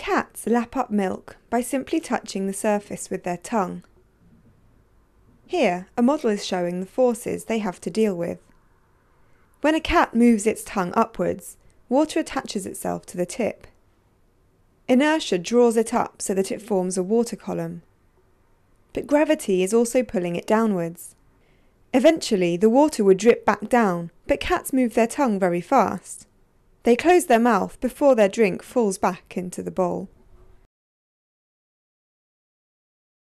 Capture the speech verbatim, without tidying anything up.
Cats lap up milk by simply touching the surface with their tongue. Here, a model is showing the forces they have to deal with. When a cat moves its tongue upwards, water attaches itself to the tip. Inertia draws it up so that it forms a water column. But gravity is also pulling it downwards. Eventually, the water would drip back down, but cats move their tongue very fast. They close their mouth before their drink falls back into the bowl.